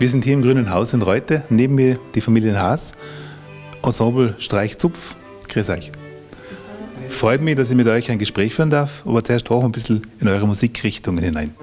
Wir sind hier im Grünen Haus in Reute, neben mir die Familie Haas, Ensemble Streichzupf. Grüß euch. Freut mich, dass ich mit euch ein Gespräch führen darf, aber zuerst auch ein bisschen in eure Musikrichtungen hinein.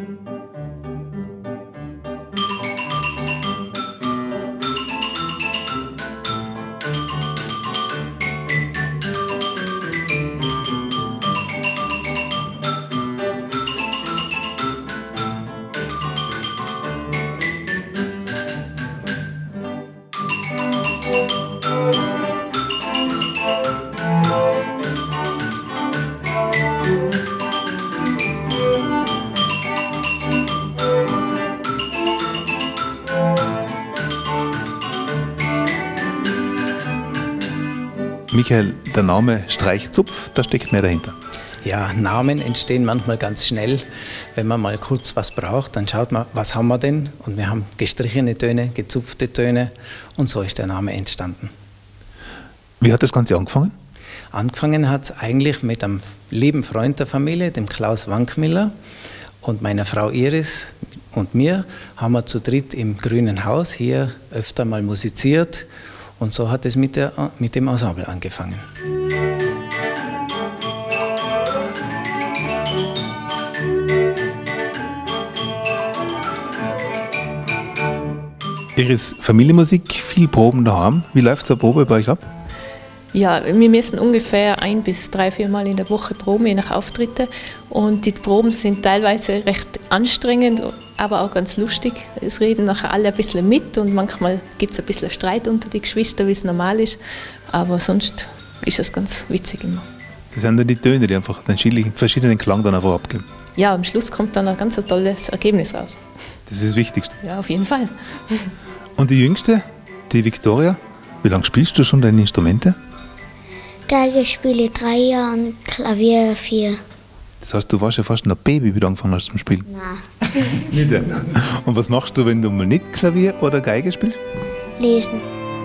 Michael, der Name Streichzupf, da steckt mehr dahinter. Ja, Namen entstehen manchmal ganz schnell. Wenn man mal kurz was braucht, dann schaut man, was haben wir denn? Und wir haben gestrichene Töne, gezupfte Töne und so ist der Name entstanden. Wie hat das Ganze angefangen? Angefangen hat es eigentlich mit einem lieben Freund der Familie, dem Klaus Wankmiller, und meiner Frau Iris und mir haben wir zu dritt im Grünen Haus hier öfter mal musiziert. Und so hat es mit dem Ensemble angefangen. Iris, Familienmusik, viel Proben daheim. Wie läuft so eine Probe bei euch ab? Ja, wir müssen ungefähr 1 bis 3-4 Mal in der Woche proben, je nach Auftritte. Und die Proben sind teilweise recht anstrengend, aber auch ganz lustig. Es reden nachher alle ein bisschen mit und manchmal gibt es ein bisschen Streit unter die Geschwister, wie es normal ist. Aber sonst ist es ganz witzig immer. Das sind dann die Töne, die einfach den verschiedenen Klang dann einfach abgeben. Ja, am Schluss kommt dann ein ganz tolles Ergebnis raus. Das ist das Wichtigste. Ja, auf jeden Fall. Und die Jüngste, die Viktoria, wie lange spielst du schon deine Instrumente? Geige spiele 3 Jahre und Klavier 4. Das heißt, du warst ja fast ein Baby, wie du angefangen hast zum Spielen. Nein. Nicht? Und was machst du, wenn du mal nicht Klavier oder Geige spielst? Lesen.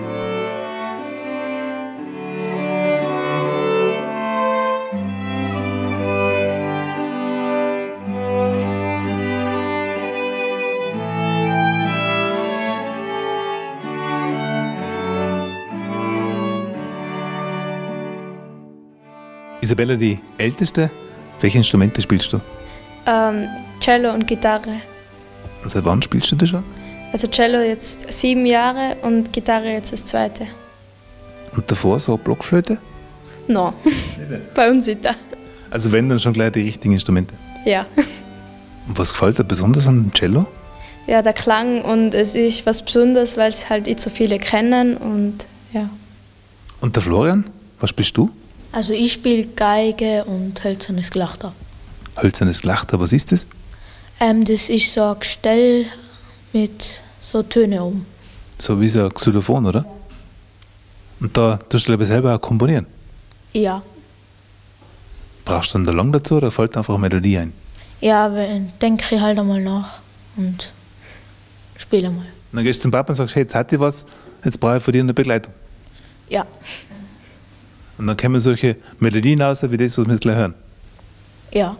Isabella, die Älteste, welche Instrumente spielst du? Cello und Gitarre. Und seit wann spielst du das schon? Also Cello jetzt 7 Jahre und Gitarre jetzt das 2. Und davor so Blockflöte? No, bei uns nicht da. Also wenn, dann schon gleich die richtigen Instrumente. Ja. Und was gefällt dir besonders an dem Cello? Ja, der Klang und es ist was Besonderes, weil es halt nicht so viele kennen und ja. Und der Florian, was bist du? Also ich spiele Geige und hölzernes Gelächter. Hölzernes Gelächter, was ist das? Das ist so ein Gestell mit so Tönen oben. So wie so ein Xylophon, oder? Und da tust du aber selber auch komponieren? Ja. Brauchst du dann da lang dazu oder fällt einfach eine Melodie ein? Ja, aber denke ich halt einmal nach und spiele mal. Und dann gehst du zum Papa und sagst, hey, jetzt hat ich was, jetzt brauche ich von dir eine Begleitung. Ja. Und dann kommen solche Melodien raus, wie das, was wir jetzt gleich hören. Ja.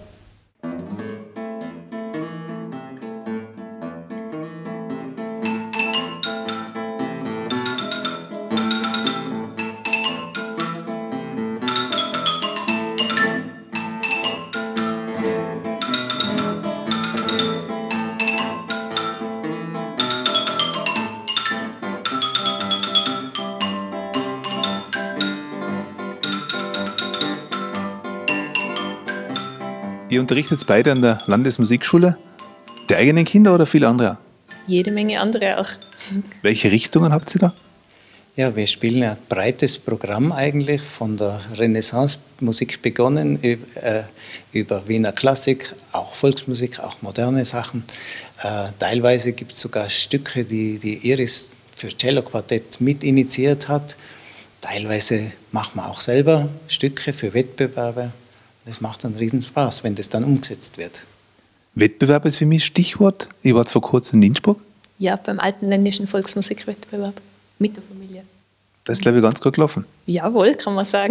Ihr unterrichtet beide an der Landesmusikschule. Die eigenen Kinder oder viele andere auch? Jede Menge andere auch. Welche Richtungen habt ihr da? Ja, wir spielen ein breites Programm eigentlich, von der Renaissance-Musik begonnen, über Wiener Klassik, auch Volksmusik, auch moderne Sachen. Teilweise gibt es sogar Stücke, die Iris für Cello-Quartett mit initiiert hat. Teilweise machen wir auch selber Stücke für Wettbewerbe. Das macht einen riesen Spaß, wenn das dann umgesetzt wird. Wettbewerb ist für mich Stichwort. Ich war vor kurzem in Innsbruck. Ja, beim Alpenländischen Volksmusikwettbewerb mit der Familie. Das ist, glaube ich, ganz gut gelaufen. Jawohl, kann man sagen.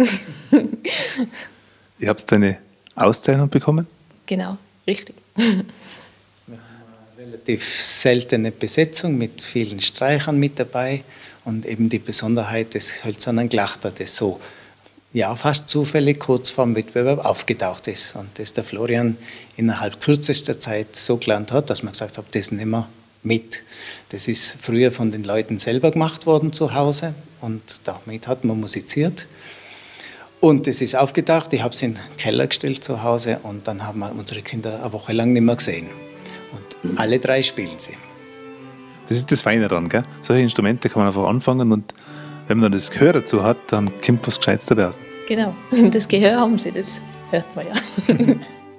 Ihr habt eine Auszeichnung bekommen? Genau, richtig. Wir haben Relativ seltene Besetzung mit vielen Streichern mit dabei und eben die Besonderheit des hölzernen Glachter, das so ja, fast zufällig kurz vor dem Wettbewerb aufgetaucht ist und das der Florian innerhalb kürzester Zeit so gelernt hat, dass man gesagt hat, das nehmen wir mit. Das ist früher von den Leuten selber gemacht worden zu Hause und damit hat man musiziert. Und das ist aufgetaucht, ich habe es in den Keller gestellt zu Hause und dann haben wir unsere Kinder eine Woche lang nicht mehr gesehen. Und alle 3 spielen sie. Das ist das Feine daran, gell? Solche Instrumente kann man einfach anfangen und wenn man dann das Gehör dazu hat, dann kommt was Gescheites dabei raus. Genau, das Gehör haben sie, das hört man ja.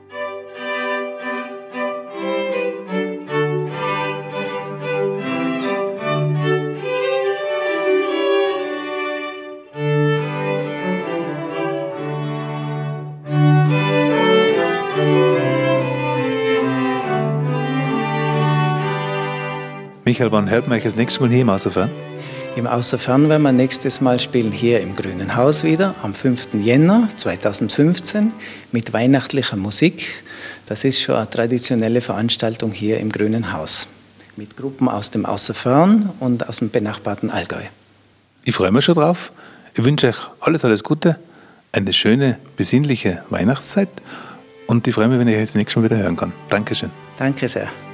Michael, wann hört man euch das nächste Mal hier im Außerfern? Im Außerfern werden wir nächstes Mal spielen hier im Grünen Haus wieder, am 5. Jänner 2015 mit weihnachtlicher Musik. Das ist schon eine traditionelle Veranstaltung hier im Grünen Haus mit Gruppen aus dem Außerfern und aus dem benachbarten Allgäu. Ich freue mich schon drauf. Ich wünsche euch alles Gute, eine schöne, besinnliche Weihnachtszeit und ich freue mich, wenn ich euch das nächste Mal wieder hören kann. Dankeschön. Danke sehr.